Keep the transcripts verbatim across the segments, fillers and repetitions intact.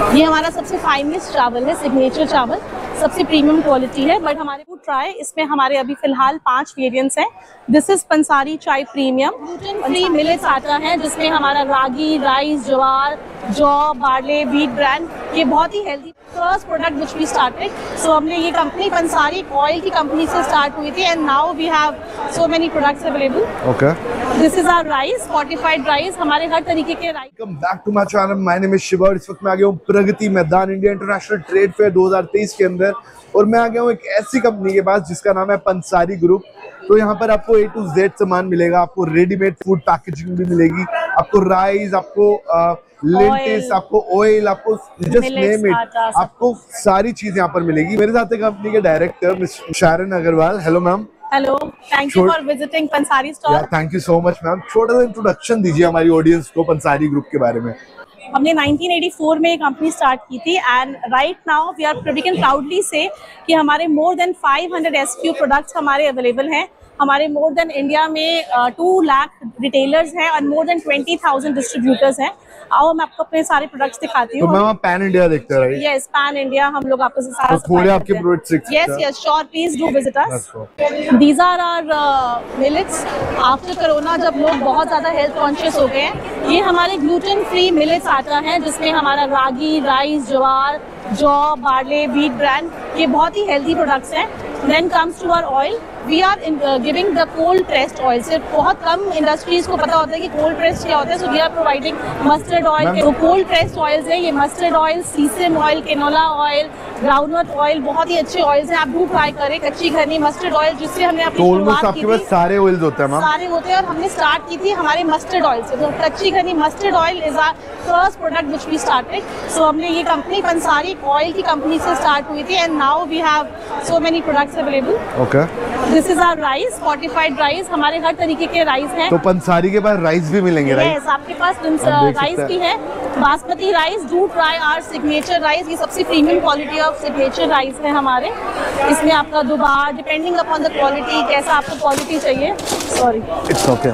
ये हमारा सबसे फाइनेस्ट चावल है, सिग्नेचर चावल, सबसे प्रीमियम क्वालिटी है। बट हमारे को ट्राई इसमें हमारे अभी फिलहाल पांच वेरिएंट्स हैं। This is Pansari chai premium, gluten free millets आटा है जिसमें हमारा रागी, राइस, ज्वार, जौ, बार्ले, व्हीट ब्रांड, ये बहुत ही healthy first product which we started. So हमने ये कंपनी पंसारी ऑयल की कंपनी से स्टार्ट हुई थी and now we have so many products available. Okay, this is our rice, fortified rice, हमारे हर तरीके के rice. Welcome back to my channel, my name is Shiva और इस वक्त मैं आ गया हूँ Pragati Maidan India international trade fair दो हज़ार तेईस के अंदर और मैं आ गया हूँ एक ऐसी कंपनी के पास जिसका नाम है पंसारी ग्रुप। तो यहाँ पर आपको ए टू जेड सामान मिलेगा, आपको रेडीमेड फूड पैकेजिंग भी मिलेगी, आपको राइस, आपको लेंटिल्स, आपको ऑयल, आपको जस्ट नेम इट, आपको सारी चीज यहाँ पर मिलेगी। मेरे साथ है कंपनी के director miss Sharan Agarwal. Hello ma'am. Hello, thank you for visiting Pansari store. Thank you so much ma'am. छोटा सा इंट्रोडक्शन दीजिए हमारी ऑडियंस को पंसारी ग्रुप के बारे में। हमने नाइनटीन एटी फोर में ये कंपनी स्टार्ट की थी and right now we are we can proudly say कि हमारे more than five hundred SKU products हमारे अवेलेबल हैं। हमारे मोर देन इंडिया में टू लाख रिटेलर्स हैं और more than twenty thousand distributors हैं। आओ मैं आपको अपने सारे प्रोडक्ट्स दिखाती हूँ। तो मैम पैन इंडिया देखते हैं, राइट? यस, पैन इंडिया हम लोग आपको सारा तो थोड़े आपके products. Yes yes sure, please do visit us. These are our millets. After corona जब लोग बहुत ज्यादा हेल्थ कॉन्शियस हो गए हैं, ये हमारे ग्लूटेन फ्री मिलेट्स आटा है जिसमें हमारा रागी, राइस, ज्वार, जौ, बार्ले, व्हीट ब्रांड, ये बहुत ही हेल्दी प्रोडक्ट्स हैं। Then comes to our oil, we are in, uh, giving the cold pressed oil। सिर्फ बहुत कम इंडस्ट्रीज को पता होता है कि कोल्ड प्रेस्ड क्या होता है, so we are providing mustard oil। तो कोल्ड प्रेस्ड ऑयल्स है ये, mustard oil, sesame oil, canola oil, groundnut oil, बहुत ही अच्छे ऑयल्स हैं। आप डू ट्राई करें। कच्ची घनी मस्टर्ड ऑयल जिससे हमने अपनी शुरुआत की थी। सारे ऑयल्स होते हैं मैम? सारे होते हैं और हमने स्टार्ट की थी हमारे मस्टर्ड ऑयल से। तो kachi ghani mustard oil is our first product which we started. So हमने ये कंपनी पंसारी ऑयल की कंपनी से स्टार्ट हुई थी and now we have so many products available. Okay, this is our rice, fortified rice, हमारे हर तरीके के राइस हैं। तो पंसारी के पास राइस भी मिलेंगे, राइट? यस, आपके पास राइस भी है, basmati rice. Do try our signature rice, ये सबसे premium quality of signature rice है हमारे। इसमें आपका दोबारा डिपेंडिंग अपॉन द क्वालिटी, कैसा आपको क्वालिटी चाहिए। Sorry, it's okay.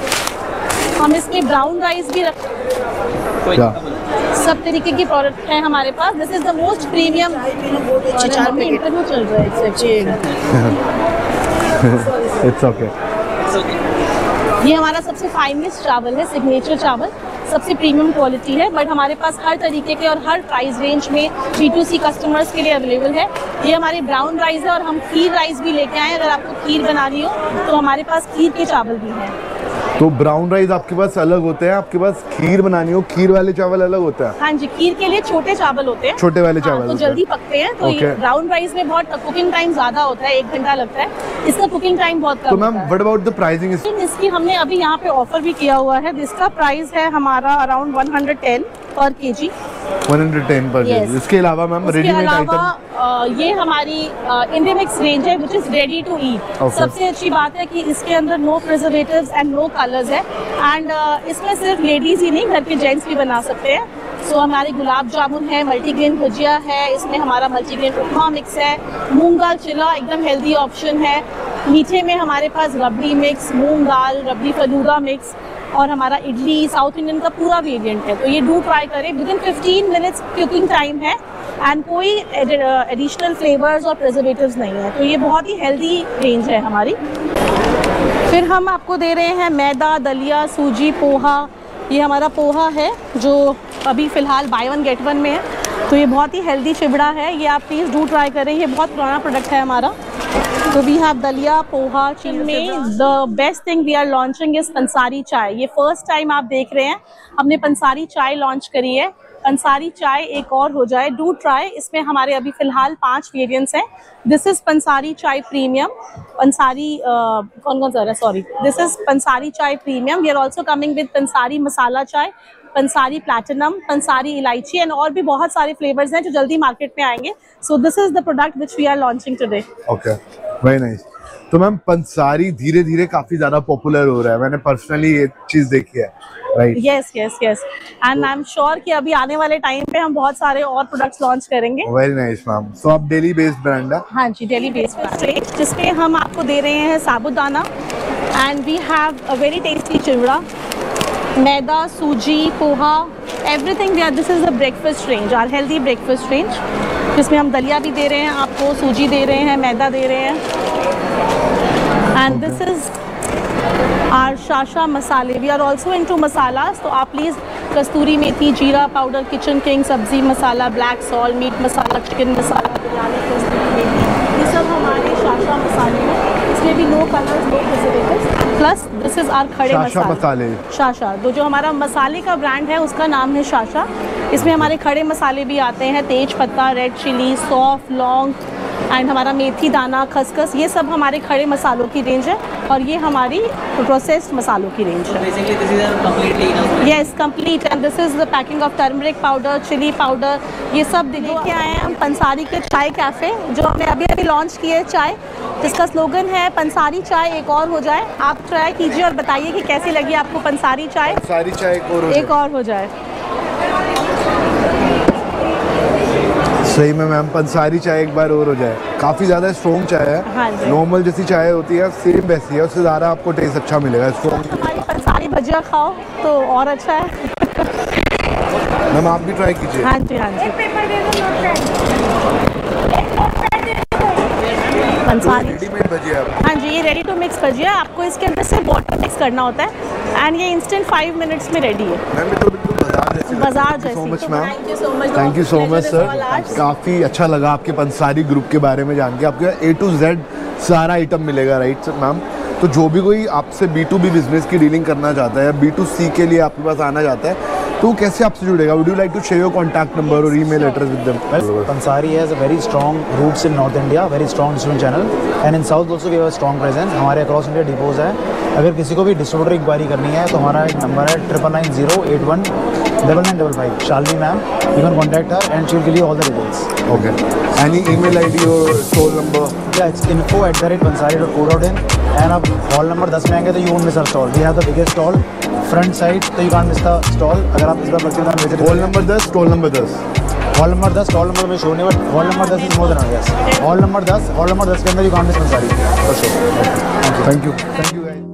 हम इसमें ब्राउन राइस भी रख, सब तरीके की प्रोडक्ट हैं हमारे पास। This is the most premium. Interview चल रहा है। It's okay. ये हमारा सबसे फाइनेस्ट चावल है, सिग्नेचर चावल, सबसे प्रीमियम क्वालिटी है। बट हमारे पास हर तरीके के और हर प्राइस रेंज में बी टू सी कस्टमर्स के लिए अवेलेबल है। ये हमारी ब्राउन राइस है और हम खीर राइस भी लेके आए। अगर आपको खीर बनानी हो तो हमारे पास खीर के चावल भी हैं। तो ब्राउन राइस आपके पास अलग होते हैं, आपके पास खीर बनानी हो खीर वाले चावल अलग होता है? हाँ जी, खीर के लिए छोटे चावल होते हैं, छोटे वाले चावल। हाँ, तो जल्दी पकते हैं। तो ये ब्राउन राइस में बहुत कुकिंग टाइम ज्यादा होता है, एक घंटा लगता है। इसका कुकिंग टाइम बहुत कम। तो ma'am what about the pricing? इसकी हमने अभी यहाँ पे ऑफर भी किया हुआ है। इसका प्राइस है हमारा around one hundred ten per kg. One hundred ten per kg. इसके अलावा मैम रेडीमेड आइटम? ये हमारी इंडियन मिक्स रेंज है which is ready to eat. सबसे अच्छी बात है कि इसके अंदर no preservatives and no colours है एंड uh, इसमें सिर्फ लेडीज ही नहीं, घर के जेंट्स भी बना सकते हैं। सो so, हमारे गुलाब जामुन है, मल्टीग्रेन भुजिया है, इसमें हमारा मल्टीग्रेन उपमा मिक्स है, मूंग दाल चिला एकदम हेल्दी ऑप्शन है। मीठे में हमारे पास रबड़ी मिक्स, मूंग दाल, रबड़ी फलूदा मिक्स और हमारा इडली साउथ इंडियन का पूरा वेरिएंट है। तो ये डू ट्राई करें। Within fifteen minutes cooking time है एंड कोई एडिशनल फ्लेवर्स और प्रिजर्वेटिव्स नहीं है। तो ये बहुत ही हेल्दी रेंज है हमारी। फिर हम आपको दे रहे हैं मैदा, दलिया, सूजी, पोहा। ये हमारा पोहा है जो अभी फ़िलहाल बाय वन गेट वन में है। तो ये बहुत ही हेल्दी चिबड़ा है, ये आप प्लीज़ डू ट्राई करें। ये बहुत पुराना प्रोडक्ट है हमारा। तो वी हैव दलिया, पोहा, चीज़ में the best thing we are launching is Pansari chai. ये फर्स्ट टाइम आप देख रहे हैं, हमने पंसारी चाय लॉन्च करी है। पंसारी चाय एक और हो जाए, डू ट्राई। इसमें हमारे अभी फिलहाल पांच वेरिएंट्स हैं। This is Pansari chai premium, Pansari uh, कौन कौन सा है, sorry, this is Pansari chai premium. We are also coming with Pansari masala chai, Pansari platinum, पंसारी इलायची एंड और भी बहुत सारे फ्लेवर्स हैं जो जल्दी मार्केट में आएंगे। So this is the product which we are launching today. Okay, very nice. तो मैम पंसारी धीरे धीरे काफी ज्यादा पॉपुलर हो रहा है, मैंने पर्सनली ये चीज देखी है, right? Yes yes yes and I am sure कि अभी आने वाले टाइम पे हम बहुत सारे और प्रोडक्ट्स लॉन्च करेंगे। Very nice ma'am. सो आप डेली बेस्ड ब्रांड है? हाँ जी, डेली बेस्ड ब्रांड, जिसपे हम आपको दे रहे हैं sabudana and we have a very tasty chivda. Maida, suji, poha, everything we are, this is the breakfast range, our healthy breakfast range, जिसमें हम दलिया भी दे रहे हैं आपको, सूजी दे रहे हैं, मैदा दे रहे हैं। And this is our Shasha masale, we are also into masalas, तो आप प्लीज़ कस्तूरी मेथी, जीरा powder, kitchen king, sabzi masala, black salt, meat masala, chicken masala, biryani, kasturi methi, ये सब हमारे शाशा मसाले हैं। इसमें भी no colours, no preservatives, plus this is our खड़े शाशा मसाले। शाशा, तो जो हमारा मसाले का ब्रांड है उसका नाम है शाशा। इसमें हमारे खड़े मसाले भी आते हैं, तेज पत्ता, रेड चिली, सौंफ, लौंग एंड हमारा मेथी दाना, खसखस, ये सब हमारे खड़े मसालों की रेंज है और ये हमारी प्रोसेस्ड मसालों की रेंज है। Yes, complete. And this is the packing of turmeric powder, chilli powder, ये सब लेके आए हैं हम पंसारी के चाय कैफ़े, जो हमने अभी अभी लॉन्च किए चाय, जिसका स्लोगन है पंसारी चाय एक और हो जाए। आप ट्राई कीजिए और बताइए कि कैसी लगी आपको पंसारी चाय। पंसारी चाय एक और हो एक और हो जाए। सही में मैम, पंसारी चाय एक बार और हो जाए। काफ़ी ज़्यादा स्ट्रॉन्ग चाय है। हाँ जी। नॉर्मल जैसी चाय होती है सेम वैसी है, उससे ज़्यादा आपको टेस्ट अच्छा मिलेगा। स्ट्रॉन्ग हमारी पंसारी भजिया खाओ तो और अच्छा है। मैम आप भी ट्राई कीजिए। हाँ जी, हाँ जी। पंसारी रेडीमेड भजिया। हाँ जी, ये रेडी टू मिक्स भजिया, आपको इसके अंदर से वाटर मिक्स करना होता है एंड ये इंस्टेंट फाइव मिनट्स में रेडी है। मैम ये तो बिल्कुल बाजार जैसी। बाजार जैसी। सो मच तो ma'am, thank you so much. Thank you so much sir. काफ़ी अच्छा लगा आपके पंसारी ग्रुप के बारे में जान के। आपके ए टू जेड सारा आइटम मिलेगा, राइट सर मैम? तो जो भी कोई आपसे बी टू बी बिजनेस की डीलिंग करना चाहता है या बी टू सी के लिए आपके पास आना चाहता है, तो कैसे आपसे जुड़ेगा? Would you like to share your contact number और email address with them? Pansari has a very strong roots in North India, very strong distribution channel, and in South also we have a strong presence. हमारे across India depots है। अगर किसी को भी distributor inquiry करनी है तो हमारा एक नंबर है triple nine zero eight one double nine double five. Shalini ma'am, you can contact her and she will give you all the details. Okay, any email ID और स्टोर नंबर? या it's info at the rate Pansari dot co dot in. And आप hall number दस में आएंगे तो you won't miss our stall. We have the biggest stall front side, तो you can't miss the stall. अगर आप इस बार बच्चे का विजिट हॉल नंबर दस, स्टॉल नंबर दस। हॉल नंबर दस, हॉल नंबर में शो नहीं, बट हॉल नंबर दस is more than yes. Hall number दस, हॉल नंबर दस के अंदर you can't miss Pansari. Thank you, thank you guys.